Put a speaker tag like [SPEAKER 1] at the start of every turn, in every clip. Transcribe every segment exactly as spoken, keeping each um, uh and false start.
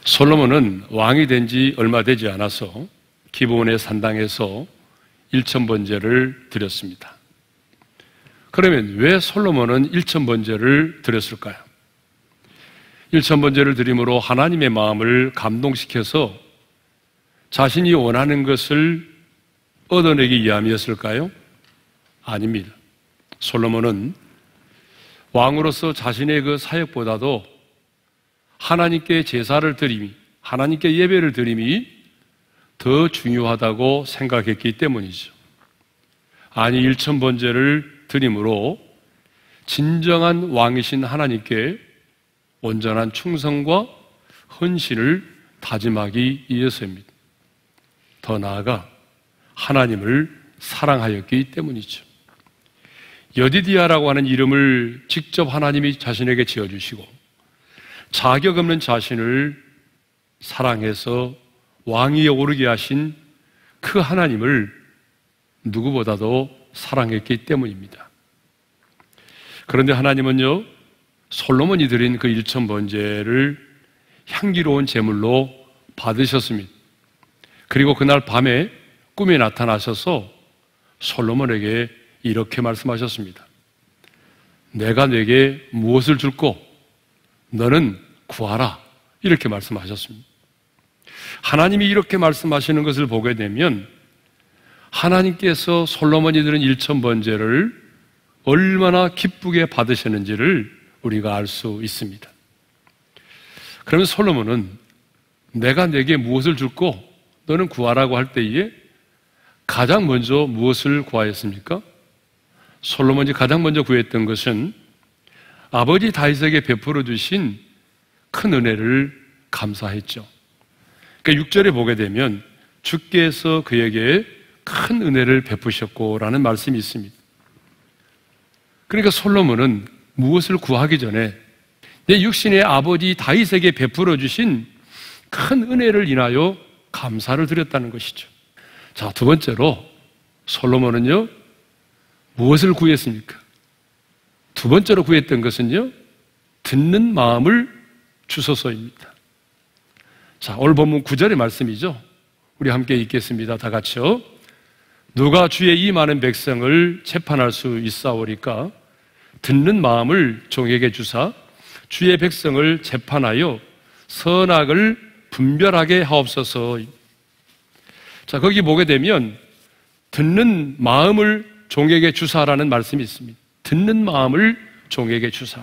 [SPEAKER 1] 솔로몬은 왕이 된 지 얼마 되지 않아서 기브온의 산당에서 일천번제를 드렸습니다. 그러면 왜 솔로몬은 일천번제를 드렸을까요? 일천번제를 드림으로 하나님의 마음을 감동시켜서 자신이 원하는 것을 얻어내기 위함이었을까요? 아닙니다. 솔로몬은 왕으로서 자신의 그 사역보다도 하나님께 제사를 드림이, 하나님께 예배를 드림이 더 중요하다고 생각했기 때문이죠. 아니, 일천번제를 드림으로 진정한 왕이신 하나님께 온전한 충성과 헌신을 다짐하기 위해서입니다. 더 나아가 하나님을 사랑하였기 때문이죠. 여디디아라고 하는 이름을 직접 하나님이 자신에게 지어주시고 자격 없는 자신을 사랑해서 왕위에 오르게 하신 그 하나님을 누구보다도 사랑했기 때문입니다. 그런데 하나님은요, 솔로몬이 드린 그 일천번제를 향기로운 제물로 받으셨습니다. 그리고 그날 밤에 꿈에 나타나셔서 솔로몬에게 이렇게 말씀하셨습니다. 내가 네게 무엇을 줄고 너는 구하라, 이렇게 말씀하셨습니다. 하나님이 이렇게 말씀하시는 것을 보게 되면 하나님께서 솔로몬이 드린 일천번제를 얼마나 기쁘게 받으셨는지를 우리가 알 수 있습니다. 그러면 솔로몬은 내가 네게 무엇을 줄고 너는 구하라고 할 때에 가장 먼저 무엇을 구하였습니까? 솔로몬이 가장 먼저 구했던 것은 아버지 다윗에게 베풀어 주신 큰 은혜를 감사했죠. 그러니까 육 절에 보게 되면 주께서 그에게 큰 은혜를 베푸셨고 라는 말씀이 있습니다. 그러니까 솔로몬은 무엇을 구하기 전에 내 육신의 아버지 다윗에게 베풀어 주신 큰 은혜를 인하여 감사를 드렸다는 것이죠. 자, 두 번째로 솔로몬은요, 무엇을 구했습니까? 두 번째로 구했던 것은요, 듣는 마음을 주소서입니다. 자, 오늘 본문 구 절의 말씀이죠. 우리 함께 읽겠습니다. 다 같이요. 누가 주의 이 많은 백성을 재판할 수 있사오리까? 듣는 마음을 종에게 주사 주의 백성을 재판하여 선악을 분별하게 하옵소서. 자, 거기 보게 되면 듣는 마음을 종에게 주사라는 말씀이 있습니다. 듣는 마음을 종에게 주사.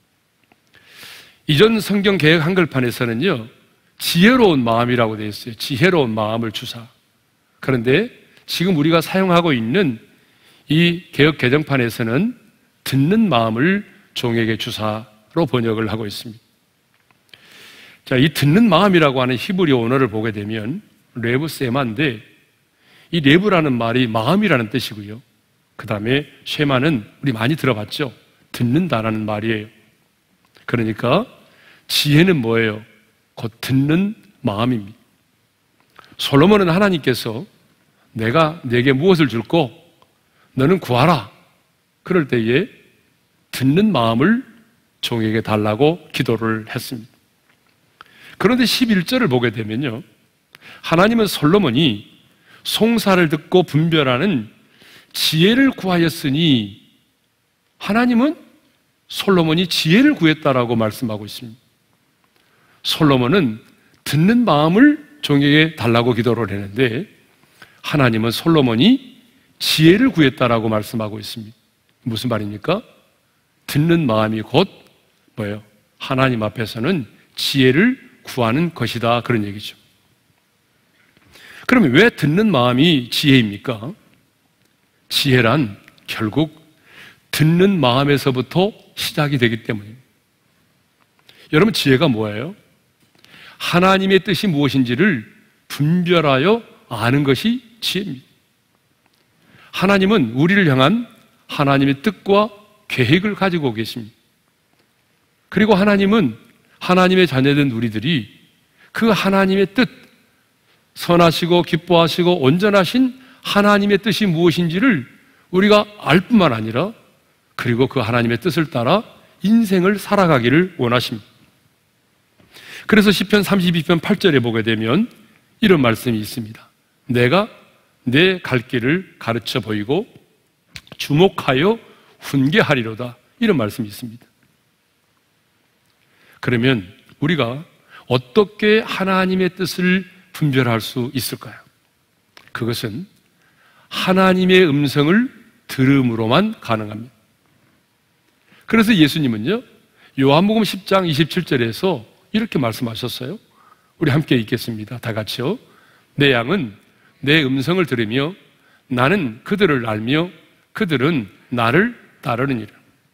[SPEAKER 1] 이전 성경 개역 한글판에서는요, 지혜로운 마음이라고 되어 있어요. 지혜로운 마음을 주사. 그런데 지금 우리가 사용하고 있는 이 개역 개정판에서는 듣는 마음을 종에게 주사로 번역을 하고 있습니다. 자, 이 듣는 마음이라고 하는 히브리어 언어를 보게 되면 레브 세마인데, 이 레브라는 말이 마음이라는 뜻이고요. 그 다음에 쉐마는 우리 많이 들어봤죠? 듣는다라는 말이에요. 그러니까 지혜는 뭐예요? 곧 듣는 마음입니다. 솔로몬은 하나님께서 내가 네게 무엇을 줄고 너는 구하라, 그럴 때에 듣는 마음을 종에게 달라고 기도를 했습니다. 그런데 십일 절을 보게 되면요, 하나님은 솔로몬이 송사를 듣고 분별하는 지혜를 구하였으니 하나님은 솔로몬이 지혜를 구했다라고 말씀하고 있습니다. 솔로몬은 듣는 마음을 종에게 달라고 기도를 했는데 하나님은 솔로몬이 지혜를 구했다라고 말씀하고 있습니다. 무슨 말입니까? 듣는 마음이 곧 뭐예요? 하나님 앞에서는 지혜를 구하는 것이다, 그런 얘기죠. 그러면 왜 듣는 마음이 지혜입니까? 지혜란 결국 듣는 마음에서부터 시작이 되기 때문입니다. 여러분, 지혜가 뭐예요? 하나님의 뜻이 무엇인지를 분별하여 아는 것이 지혜입니다. 하나님은 우리를 향한 하나님의 뜻과 계획을 가지고 계십니다. 그리고 하나님은 하나님의 자녀된 우리들이 그 하나님의 뜻, 선하시고 기뻐하시고 온전하신 하나님의 뜻이 무엇인지를 우리가 알 뿐만 아니라 그리고 그 하나님의 뜻을 따라 인생을 살아가기를 원하십니다. 그래서 시편 삼십이 편 팔 절에 보게 되면 이런 말씀이 있습니다. 내가 내 갈 길을 가르쳐 보이고 주목하여 훈계하리로다. 이런 말씀이 있습니다. 그러면 우리가 어떻게 하나님의 뜻을 분별할 수 있을까요? 그것은 하나님의 음성을 들음으로만 가능합니다. 그래서 예수님은요, 요한복음 십 장 이십칠 절에서 이렇게 말씀하셨어요. 우리 함께 읽겠습니다. 다 같이요. 내 양은 내 음성을 들으며 나는 그들을 알며 그들은 나를 따르느니라.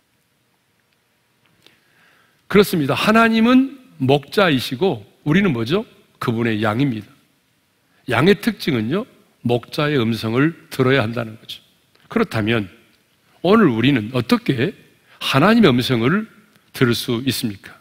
[SPEAKER 1] 그렇습니다. 하나님은 목자이시고 우리는 뭐죠? 그분의 양입니다. 양의 특징은요, 목자의 음성을 들어야 한다는 거죠. 그렇다면 오늘 우리는 어떻게 하나님의 음성을 들을 수 있습니까?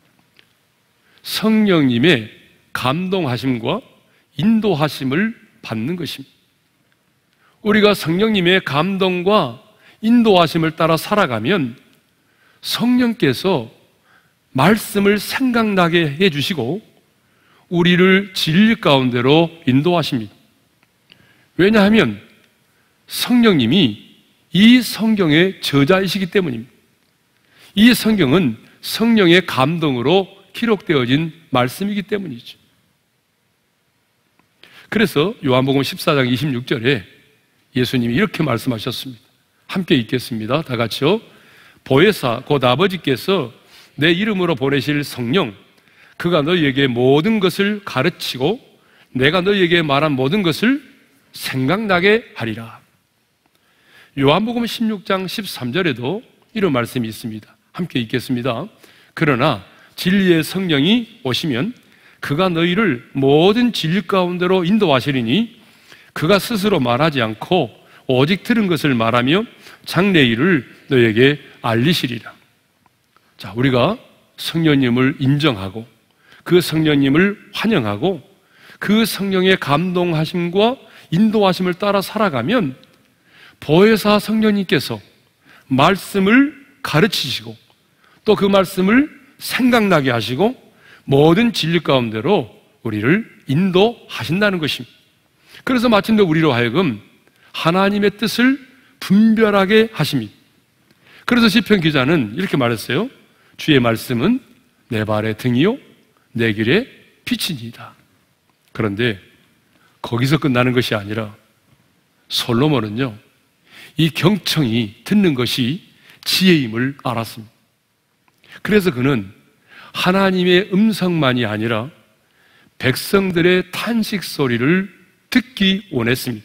[SPEAKER 1] 성령님의 감동하심과 인도하심을 받는 것입니다. 우리가 성령님의 감동과 인도하심을 따라 살아가면 성령께서 말씀을 생각나게 해주시고 우리를 진리 가운데로 인도하십니다. 왜냐하면 성령님이 이 성경의 저자이시기 때문입니다. 이 성경은 성령의 감동으로 기록되어진 말씀이기 때문이죠. 그래서 요한복음 십사 장 이십육 절에 예수님이 이렇게 말씀하셨습니다. 함께 읽겠습니다. 다 같이요. 보혜사 곧 아버지께서 내 이름으로 보내실 성령, 그가 너희에게 모든 것을 가르치고 내가 너희에게 말한 모든 것을 생각나게 하리라. 요한복음 십육 장 십삼 절에도 이런 말씀이 있습니다. 함께 읽겠습니다. 그러나 진리의 성령이 오시면 그가 너희를 모든 진리 가운데로 인도하시리니 그가 스스로 말하지 않고 오직 들은 것을 말하며 장래 일을 너희에게 알리시리라. 자, 우리가 성령님을 인정하고 그 성령님을 환영하고 그 성령의 감동하심과 인도하심을 따라 살아가면 보혜사 성령님께서 말씀을 가르치시고 또 그 말씀을 생각나게 하시고 모든 진리 가운데로 우리를 인도하신다는 것입니다. 그래서 마침내 우리로 하여금 하나님의 뜻을 분별하게 하십니다. 그래서 시편 기자는 이렇게 말했어요. 주의 말씀은 내 발의 등이요 내 길의 빛이니이다. 그런데 거기서 끝나는 것이 아니라 솔로몬은요, 이 경청이 듣는 것이 지혜임을 알았습니다. 그래서 그는 하나님의 음성만이 아니라 백성들의 탄식 소리를 듣기 원했습니다.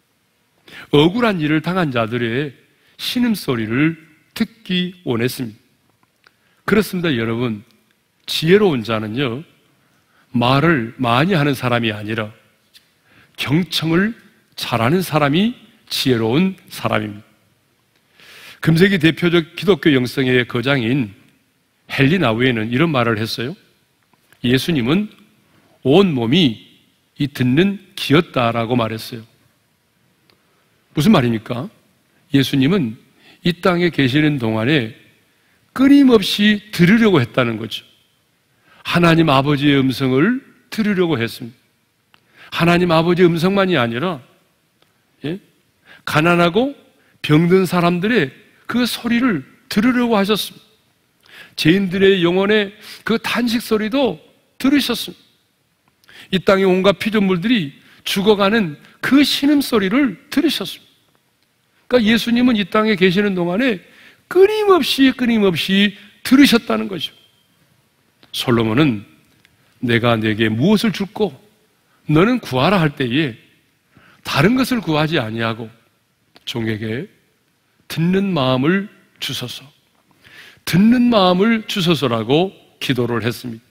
[SPEAKER 1] 억울한 일을 당한 자들의 신음소리를 듣기 원했습니다. 그렇습니다, 여러분. 지혜로운 자는요, 말을 많이 하는 사람이 아니라 경청을 잘하는 사람이 지혜로운 사람입니다. 금세기 대표적 기독교 영성의 거장인 헨리 나우에는 이런 말을 했어요. 예수님은 온 몸이 이 듣는 귀였다라고 말했어요. 무슨 말입니까? 예수님은 이 땅에 계시는 동안에 끊임없이 들으려고 했다는 거죠. 하나님 아버지의 음성을 들으려고 했습니다. 하나님 아버지의 음성만이 아니라 예? 가난하고 병든 사람들의 그 소리를 들으려고 하셨습니다. 죄인들의 영혼의 그 탄식 소리도 들으셨습니다. 이 땅의 온갖 피조물들이 죽어가는 그 신음소리를 들으셨습니다. 그러니까 예수님은 이 땅에 계시는 동안에 끊임없이 끊임없이 들으셨다는 거죠. 솔로몬은 내가 내게 무엇을 줄고 너는 구하라 할 때에 다른 것을 구하지 아니하고 종에게 듣는 마음을 주소서, 듣는 마음을 주소서라고 기도를 했습니다.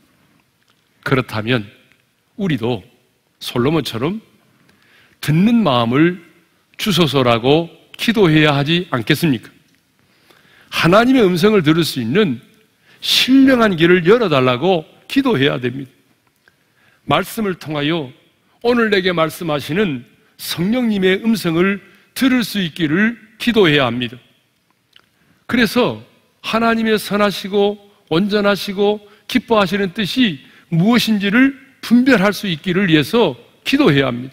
[SPEAKER 1] 그렇다면 우리도 솔로몬처럼 듣는 마음을 주소서라고 기도해야 하지 않겠습니까? 하나님의 음성을 들을 수 있는 신령한 길을 열어달라고 기도해야 됩니다. 말씀을 통하여 오늘 내게 말씀하시는 성령님의 음성을 들을 수 있기를 기도해야 합니다. 그래서 하나님의 선하시고 온전하시고 기뻐하시는 뜻이 무엇인지를 분별할 수 있기를 위해서 기도해야 합니다.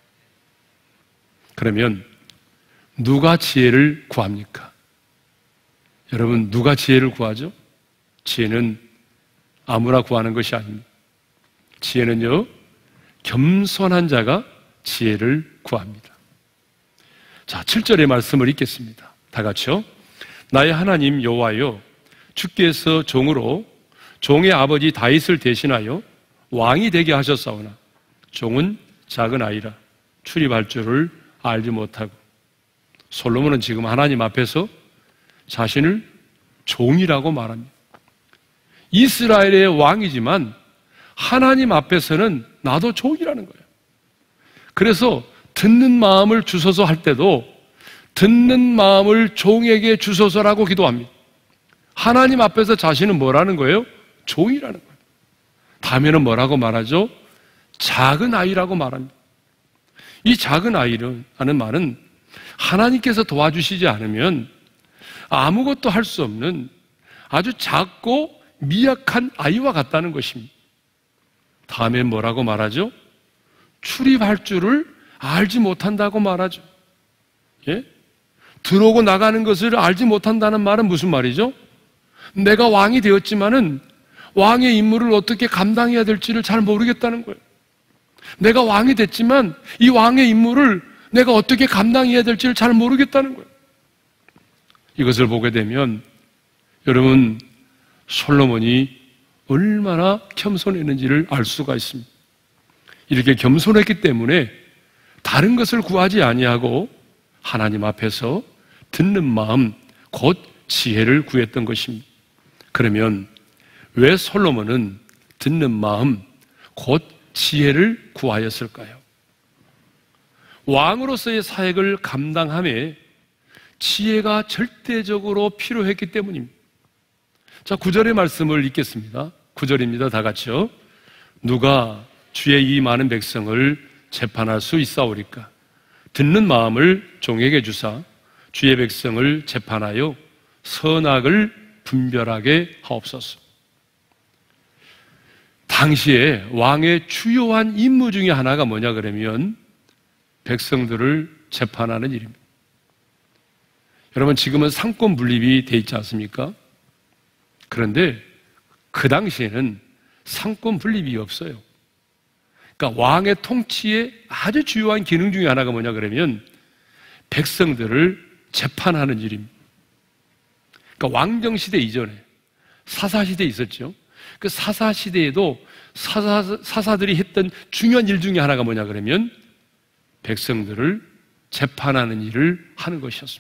[SPEAKER 1] 그러면 누가 지혜를 구합니까? 여러분, 누가 지혜를 구하죠? 지혜는 아무나 구하는 것이 아닙니다. 지혜는요, 겸손한 자가 지혜를 구합니다. 자, 칠 절의 말씀을 읽겠습니다. 다 같이요. 나의 하나님 여호와여, 주께서 종으로 종의 아버지 다윗을 대신하여 왕이 되게 하셨사오나 종은 작은 아이라 출입할 줄을 알지 못하고. 솔로몬은 지금 하나님 앞에서 자신을 종이라고 말합니다. 이스라엘의 왕이지만 하나님 앞에서는 나도 종이라는 거예요. 그래서 듣는 마음을 주소서 할 때도 듣는 마음을 종에게 주소서라고 기도합니다. 하나님 앞에서 자신은 뭐라는 거예요? 종이라는 거예요. 다음에는 뭐라고 말하죠? 작은 아이라고 말합니다. 이 작은 아이라는 말은 하나님께서 도와주시지 않으면 아무것도 할 수 없는 아주 작고 미약한 아이와 같다는 것입니다. 다음에 뭐라고 말하죠? 출입할 줄을 알지 못한다고 말하죠. 예? 들어오고 나가는 것을 알지 못한다는 말은 무슨 말이죠? 내가 왕이 되었지만은 왕의 임무를 어떻게 감당해야 될지를 잘 모르겠다는 거예요. 내가 왕이 됐지만 이 왕의 임무를 내가 어떻게 감당해야 될지를 잘 모르겠다는 거예요. 이것을 보게 되면 여러분, 솔로몬이 얼마나 겸손했는지를 알 수가 있습니다. 이렇게 겸손했기 때문에 다른 것을 구하지 아니하고 하나님 앞에서 듣는 마음, 곧 지혜를 구했던 것입니다. 그러면 왜 솔로몬은 듣는 마음, 곧 지혜를 구하였을까요? 왕으로서의 사역을 감당함에 지혜가 절대적으로 필요했기 때문입니다. 자, 구 절의 말씀을 읽겠습니다. 구 절입니다. 다 같이요. 누가 주의 이 많은 백성을 재판할 수 있사오리까? 듣는 마음을 종에게 주사 주의 백성을 재판하여 선악을 분별하게 하옵소서. 당시에 왕의 주요한 임무 중에 하나가 뭐냐 그러면 백성들을 재판하는 일입니다. 여러분, 지금은 상권 분립이 돼 있지 않습니까? 그런데 그 당시에는 상권 분립이 없어요. 그러니까 왕의 통치의 아주 주요한 기능 중에 하나가 뭐냐 그러면 백성들을 재판하는 일입니다. 그러니까 왕정시대 이전에 사사시대 있었죠. 그 사사시대에도 사사, 사사들이 했던 중요한 일 중에 하나가 뭐냐 그러면 백성들을 재판하는 일을 하는 것이었습니다.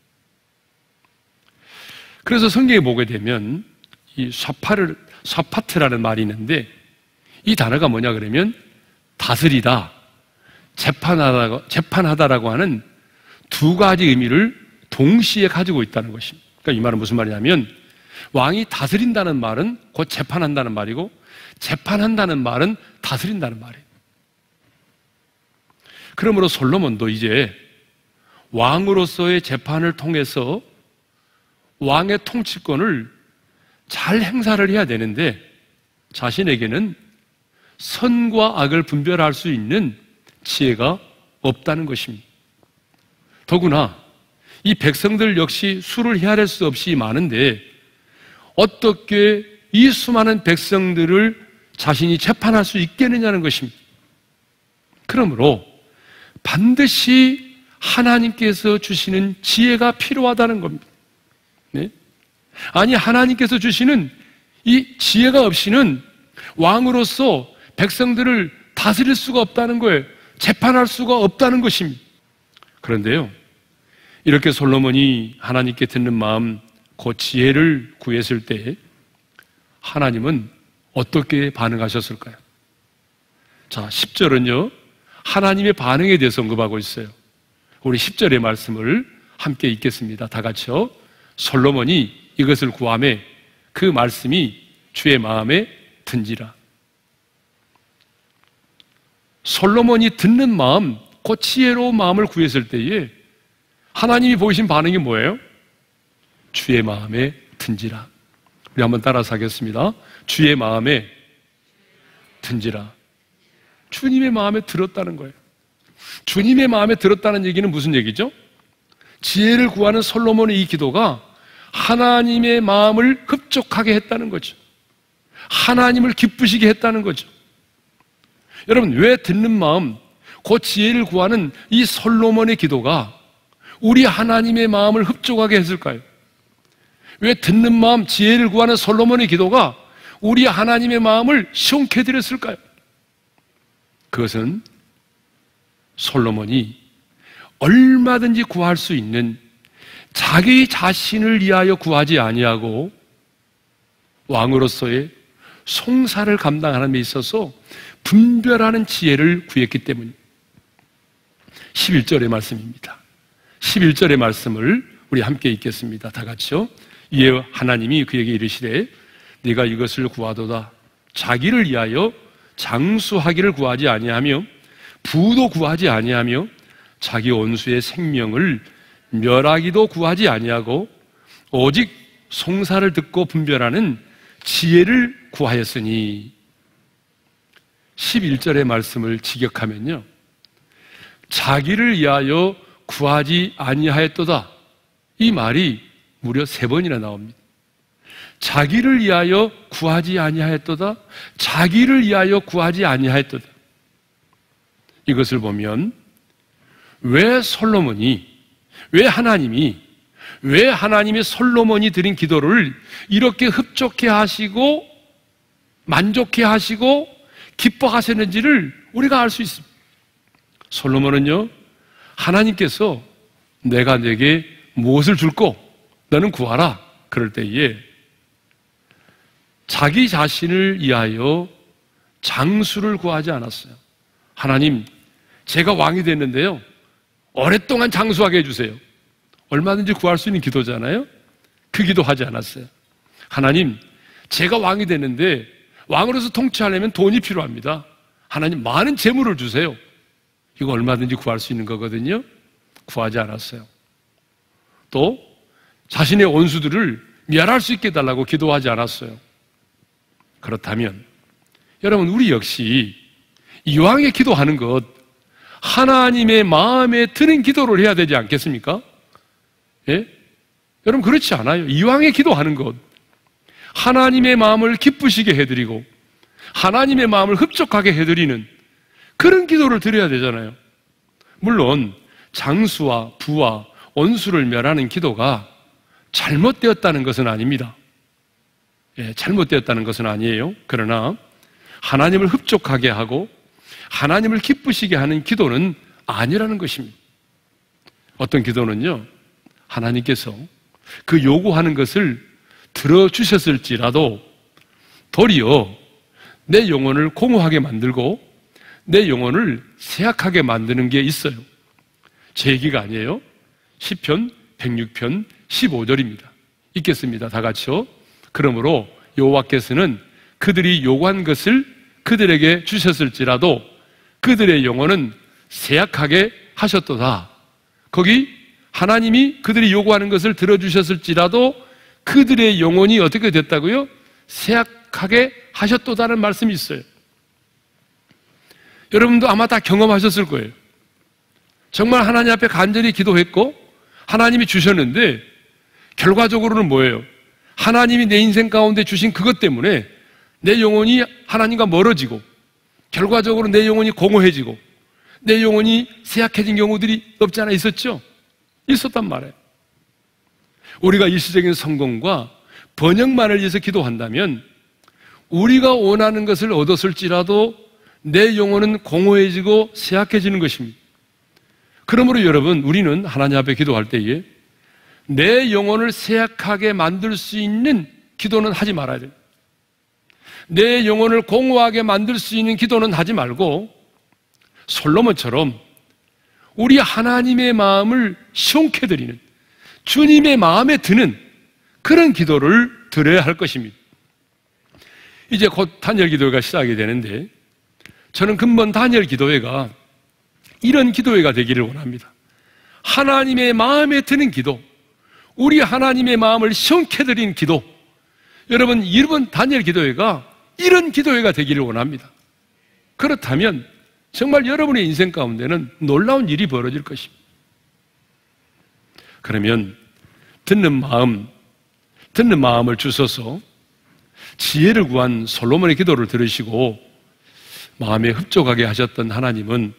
[SPEAKER 1] 그래서 성경에 보게 되면 이 샤파를, 샤파트라는 말이 있는데 이 단어가 뭐냐 그러면 다스리다, 재판하다, 재판하다라고 하는 두 가지 의미를 동시에 가지고 있다는 것입니다. 그러니까 이 말은 무슨 말이냐면 왕이 다스린다는 말은 곧 재판한다는 말이고 재판한다는 말은 다스린다는 말이에요. 그러므로 솔로몬도 이제 왕으로서의 재판을 통해서 왕의 통치권을 잘 행사를 해야 되는데 자신에게는 선과 악을 분별할 수 있는 지혜가 없다는 것입니다. 더구나 이 백성들 역시 수를 헤아릴 수 없이 많은데 어떻게 이 수많은 백성들을 자신이 재판할 수 있겠느냐는 것입니다. 그러므로 반드시 하나님께서 주시는 지혜가 필요하다는 겁니다. 네? 아니, 하나님께서 주시는 이 지혜가 없이는 왕으로서 백성들을 다스릴 수가 없다는 거예요. 재판할 수가 없다는 것입니다. 그런데요, 이렇게 솔로몬이 하나님께 듣는 마음, 그 지혜를 구했을 때 하나님은 어떻게 반응하셨을까요? 자, 십 절은요 하나님의 반응에 대해서 언급하고 있어요. 우리 십 절의 말씀을 함께 읽겠습니다. 다 같이요. 솔로몬이 이것을 구하매 그 말씀이 주의 마음에 든지라. 솔로몬이 듣는 마음, 그 지혜로운 마음을 구했을 때에 하나님이 보이신 반응이 뭐예요? 주의 마음에 든지라. 우리 한번 따라서 하겠습니다. 주의 마음에 듣는지라. 주님의 마음에 들었다는 거예요. 주님의 마음에 들었다는 얘기는 무슨 얘기죠? 지혜를 구하는 솔로몬의 이 기도가 하나님의 마음을 흡족하게 했다는 거죠. 하나님을 기쁘시게 했다는 거죠. 여러분, 왜 듣는 마음, 그 지혜를 구하는 이 솔로몬의 기도가 우리 하나님의 마음을 흡족하게 했을까요? 왜 듣는 마음, 지혜를 구하는 솔로몬의 기도가 우리 하나님의 마음을 시원케 해드렸을까요? 그것은 솔로몬이 얼마든지 구할 수 있는 자기 자신을 위하여 구하지 아니하고 왕으로서의 송사를 감당하는 데 있어서 분별하는 지혜를 구했기 때문입니다. 십일 절의 말씀입니다. 십일 절의 말씀을 우리 함께 읽겠습니다. 다 같이요. 이에 하나님이 그에게 이르시되 네가 이것을 구하도다. 자기를 위하여 장수하기를 구하지 아니하며 부도 구하지 아니하며 자기 원수의 생명을 멸하기도 구하지 아니하고 오직 송사를 듣고 분별하는 지혜를 구하였으니. 십일 절의 말씀을 직역하면요, 자기를 위하여 구하지 아니하였도다, 이 말이 무려 세 번이나 나옵니다. 자기를 위하여 구하지 아니하였도다, 자기를 위하여 구하지 아니하였도다. 이것을 보면 왜 솔로몬이, 왜 하나님이, 왜 하나님이 솔로몬이 드린 기도를 이렇게 흡족해 하시고 만족해 하시고 기뻐하셨는지를 우리가 알 수 있습니다. 솔로몬은요, 하나님께서 내가 내게 무엇을 줄고 너는 구하라 그럴 때에 자기 자신을 위하여 장수를 구하지 않았어요. 하나님, 제가 왕이 됐는데요, 오랫동안 장수하게 해주세요. 얼마든지 구할 수 있는 기도잖아요. 그 기도하지 않았어요. 하나님, 제가 왕이 됐는데 왕으로서 통치하려면 돈이 필요합니다. 하나님, 많은 재물을 주세요. 이거 얼마든지 구할 수 있는 거거든요. 구하지 않았어요. 또 자신의 원수들을 멸할 수 있게 해달라고 기도하지 않았어요. 그렇다면 여러분, 우리 역시 이왕에 기도하는 것, 하나님의 마음에 드는 기도를 해야 되지 않겠습니까? 예? 여러분, 그렇지 않아요. 이왕에 기도하는 것, 하나님의 마음을 기쁘시게 해드리고 하나님의 마음을 흡족하게 해드리는 그런 기도를 드려야 되잖아요. 물론 장수와 부와 원수를 멸하는 기도가 잘못되었다는 것은 아닙니다. 예, 잘못되었다는 것은 아니에요. 그러나 하나님을 흡족하게 하고 하나님을 기쁘시게 하는 기도는 아니라는 것입니다. 어떤 기도는요, 하나님께서 그 요구하는 것을 들어주셨을지라도 도리어 내 영혼을 공허하게 만들고 내 영혼을 쇠약하게 만드는 게 있어요. 제 얘기가 아니에요. 시편 백육 편 십오 절입니다. 읽겠습니다. 다 같이요. 그러므로 여호와께서는 그들이 요구한 것을 그들에게 주셨을지라도 그들의 영혼은 쇠약하게 하셨도다. 거기 하나님이 그들이 요구하는 것을 들어주셨을지라도 그들의 영혼이 어떻게 됐다고요? 쇠약하게 하셨도다는 말씀이 있어요. 여러분도 아마 다 경험하셨을 거예요. 정말 하나님 앞에 간절히 기도했고 하나님이 주셨는데 결과적으로는 뭐예요? 하나님이 내 인생 가운데 주신 그것 때문에 내 영혼이 하나님과 멀어지고 결과적으로 내 영혼이 공허해지고 내 영혼이 쇠약해진 경우들이 없지 않아 있었죠? 있었단 말이에요. 우리가 일시적인 성공과 번영만을 위해서 기도한다면 우리가 원하는 것을 얻었을지라도 내 영혼은 공허해지고 쇠약해지는 것입니다. 그러므로 여러분, 우리는 하나님 앞에 기도할 때에 내 영혼을 쇠약하게 만들 수 있는 기도는 하지 말아야 돼요. 내 영혼을 공허하게 만들 수 있는 기도는 하지 말고 솔로몬처럼 우리 하나님의 마음을 시원케 드리는, 주님의 마음에 드는 그런 기도를 드려야 할 것입니다. 이제 곧 다니엘 기도회가 시작이 되는데 저는 근본 다니엘 기도회가 이런 기도회가 되기를 원합니다. 하나님의 마음에 드는 기도, 우리 하나님의 마음을 시원케 드리는 기도, 여러분, 이번 다니엘 기도회가 이런 기도회가 되기를 원합니다. 그렇다면 정말 여러분의 인생 가운데는 놀라운 일이 벌어질 것입니다. 그러면 듣는 마음, 듣는 마음을 주셔서 지혜를 구한 솔로몬의 기도를 들으시고 마음에 흡족하게 하셨던 하나님은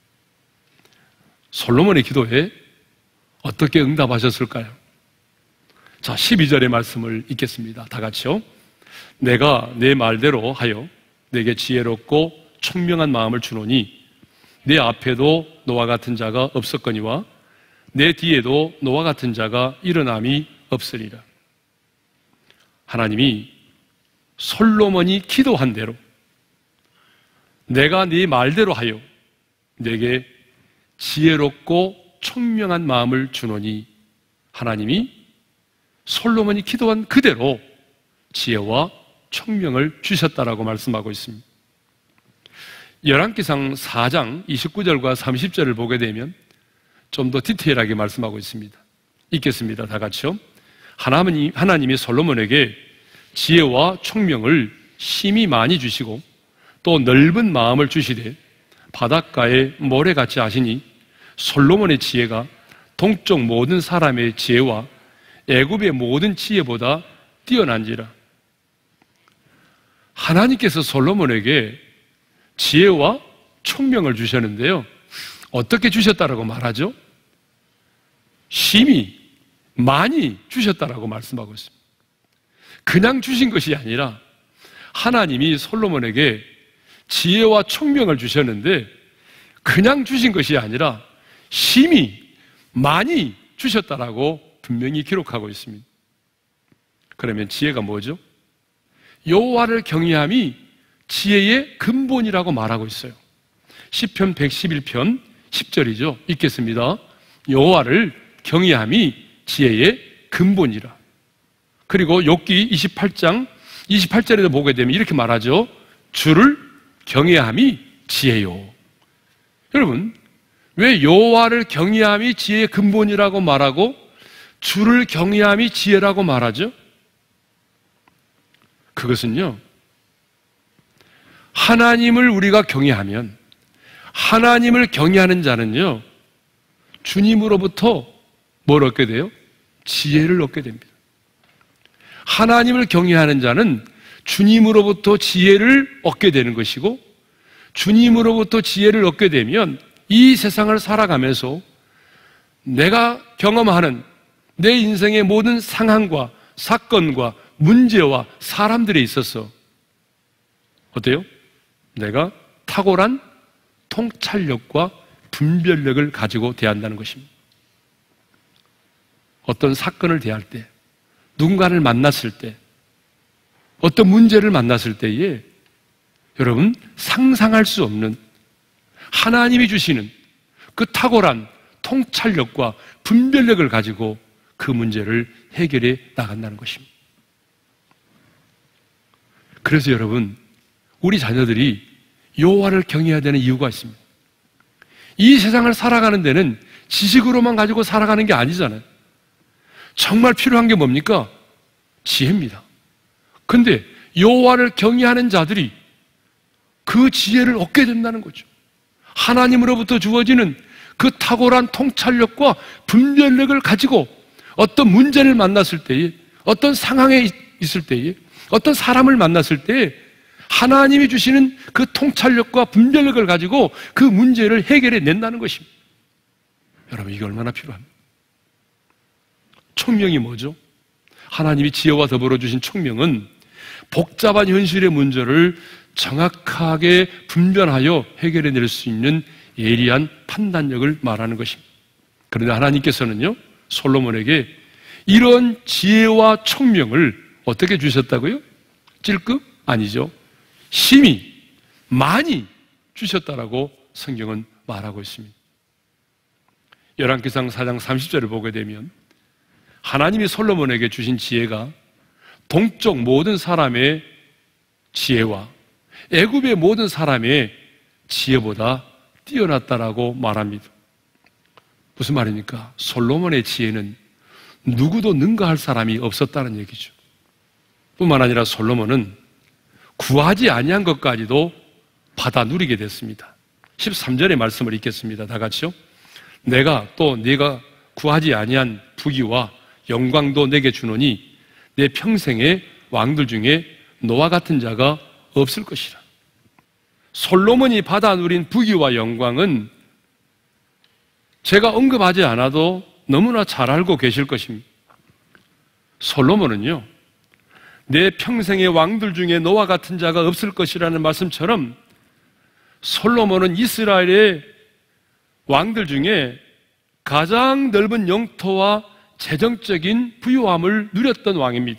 [SPEAKER 1] 솔로몬의 기도에 어떻게 응답하셨을까요? 자, 십이 절의 말씀을 읽겠습니다. 다 같이요. 내가 내 말대로 하여 내게 지혜롭고 총명한 마음을 주노니 내 앞에도 너와 같은 자가 없었거니와 내 뒤에도 너와 같은 자가 일어남이 없으리라. 하나님이 솔로몬이 기도한 대로 내가 네 말대로 하여 내게 지혜롭고 총명한 마음을 주노니 하나님이 솔로몬이 기도한 그대로 지혜와 총명을 주셨다라고 말씀하고 있습니다. 열왕기상 사 장 이십구 절과 삼십 절을 보게 되면 좀 더 디테일하게 말씀하고 있습니다. 읽겠습니다. 다 같이요. 하나님이, 하나님이 솔로몬에게 지혜와 총명을 심히 많이 주시고 또 넓은 마음을 주시되 바닷가의 모래같이 하시니 솔로몬의 지혜가 동쪽 모든 사람의 지혜와 애굽의 모든 지혜보다 뛰어난지라. 하나님께서 솔로몬에게 지혜와 총명을 주셨는데요, 어떻게 주셨다라고 말하죠? 심히 많이 주셨다라고 말씀하고 있습니다. 그냥 주신 것이 아니라 하나님이 솔로몬에게 지혜와 총명을 주셨는데 그냥 주신 것이 아니라 심히 많이 주셨다라고 분명히 기록하고 있습니다. 그러면 지혜가 뭐죠? 여호와를 경외함이 지혜의 근본이라고 말하고 있어요. 시편 백십일 편 십 절이죠. 읽겠습니다. 여호와를 경외함이 지혜의 근본이라. 그리고 욥기 이십팔 장 이십팔 절에도 보게 되면 이렇게 말하죠. 주를 경외함이 지혜요. 여러분, 왜 여호와를 경외함이 지혜의 근본이라고 말하고 주를 경외함이 지혜라고 말하죠? 그것은요, 하나님을 우리가 경외하면, 하나님을 경외하는 자는요, 주님으로부터 뭘 얻게 돼요? 지혜를 얻게 됩니다. 하나님을 경외하는 자는 주님으로부터 지혜를 얻게 되는 것이고, 주님으로부터 지혜를 얻게 되면 이 세상을 살아가면서 내가 경험하는 내 인생의 모든 상황과 사건과 문제와 사람들에 있어서 어때요? 내가 탁월한 통찰력과 분별력을 가지고 대한다는 것입니다. 어떤 사건을 대할 때, 누군가를 만났을 때, 어떤 문제를 만났을 때에 여러분 상상할 수 없는 하나님이 주시는 그 탁월한 통찰력과 분별력을 가지고 그 문제를 해결해 나간다는 것입니다. 그래서 여러분, 우리 자녀들이 여호와를 경외해야 되는 이유가 있습니다. 이 세상을 살아가는 데는 지식으로만 가지고 살아가는 게 아니잖아요. 정말 필요한 게 뭡니까? 지혜입니다. 근데 여호와를 경외하는 자들이 그 지혜를 얻게 된다는 거죠. 하나님으로부터 주어지는 그 탁월한 통찰력과 분별력을 가지고 어떤 문제를 만났을 때에, 어떤 상황에 있을 때에, 어떤 사람을 만났을 때에 하나님이 주시는 그 통찰력과 분별력을 가지고 그 문제를 해결해 낸다는 것입니다. 여러분, 이게 얼마나 필요합니까? 총명이 뭐죠? 하나님이 지혜와 더불어 주신 총명은 복잡한 현실의 문제를 정확하게 분별하여 해결해 낼 수 있는 예리한 판단력을 말하는 것입니다. 그런데 하나님께서는요, 솔로몬에게 이런 지혜와 총명을 어떻게 주셨다고요? 찔끔? 아니죠. 심히 많이 주셨다라고 성경은 말하고 있습니다. 열왕기상 사 장 삼십 절을 보게 되면 하나님이 솔로몬에게 주신 지혜가 동쪽 모든 사람의 지혜와 애굽의 모든 사람의 지혜보다 뛰어났다라고 말합니다. 무슨 말입니까? 솔로몬의 지혜는 누구도 능가할 사람이 없었다는 얘기죠. 뿐만 아니라 솔로몬은 구하지 아니한 것까지도 받아 누리게 됐습니다. 십삼 절의 말씀을 읽겠습니다. 다 같이요. 내가 또 네가 구하지 아니한 부귀와 영광도 내게 주노니 내 평생의 왕들 중에 너와 같은 자가 없을 것이라. 솔로몬이 받아 누린 부귀와 영광은 제가 언급하지 않아도 너무나 잘 알고 계실 것입니다. 솔로몬은요, 내 평생의 왕들 중에 너와 같은 자가 없을 것이라는 말씀처럼 솔로몬은 이스라엘의 왕들 중에 가장 넓은 영토와 재정적인 부유함을 누렸던 왕입니다.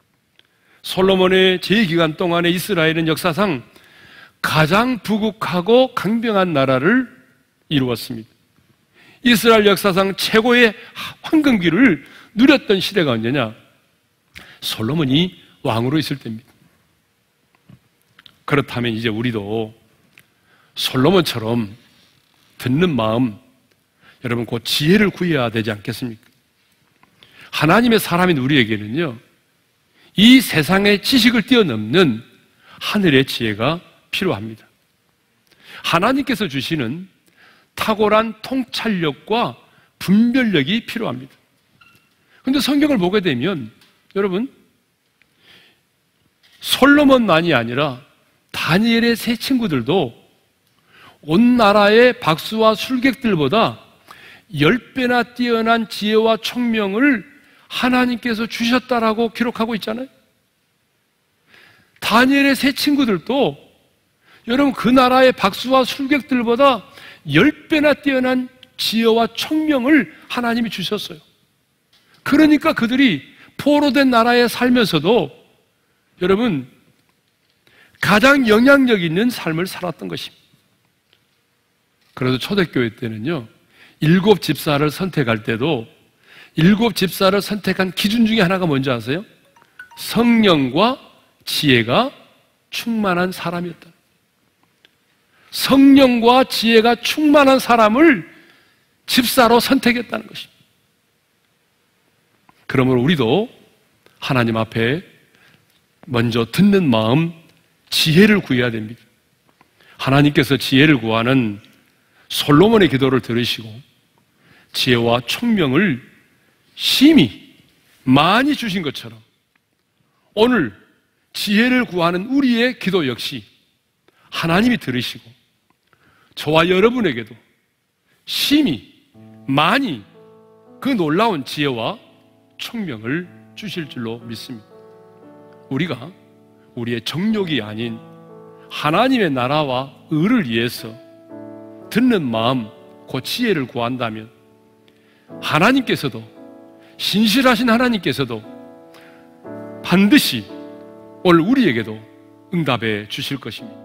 [SPEAKER 1] 솔로몬의 제기간 동안에 이스라엘은 역사상 가장 부국하고 강병한 나라를 이루었습니다. 이스라엘 역사상 최고의 황금기를 누렸던 시대가 언제냐? 솔로몬이 왕으로 있을 때입니다. 그렇다면 이제 우리도 솔로몬처럼 듣는 마음, 여러분 곧 지혜를 구해야 되지 않겠습니까? 하나님의 사람인 우리에게는요, 이 세상의 지식을 뛰어넘는 하늘의 지혜가 필요합니다. 하나님께서 주시는 탁월한 통찰력과 분별력이 필요합니다. 그런데 성경을 보게 되면 여러분, 솔로몬만이 아니라 다니엘의 세 친구들도 온 나라의 박수와 술객들보다 열 배나 뛰어난 지혜와 총명을 하나님께서 주셨다라고 기록하고 있잖아요. 다니엘의 세 친구들도 여러분 그 나라의 박수와 술객들보다 열 배나 뛰어난 지혜와 총명을 하나님이 주셨어요. 그러니까 그들이 포로된 나라에 살면서도 여러분 가장 영향력 있는 삶을 살았던 것입니다. 그래서 초대교회 때는요, 일곱 집사를 선택할 때도 일곱 집사를 선택한 기준 중에 하나가 뭔지 아세요? 성령과 지혜가 충만한 사람이었다. 성령과 지혜가 충만한 사람을 집사로 선택했다는 것입니다. 그러므로 우리도 하나님 앞에 먼저 듣는 마음, 지혜를 구해야 됩니다. 하나님께서 지혜를 구하는 솔로몬의 기도를 들으시고 지혜와 총명을 심히 많이 주신 것처럼 오늘 지혜를 구하는 우리의 기도 역시 하나님이 들으시고 저와 여러분에게도 심히 많이 그 놀라운 지혜와 총명을 주실 줄로 믿습니다. 우리가 우리의 정욕이 아닌 하나님의 나라와 의를 위해서 듣는 마음, 그 지혜를 구한다면 하나님께서도, 신실하신 하나님께서도 반드시 오늘 우리에게도 응답해 주실 것입니다.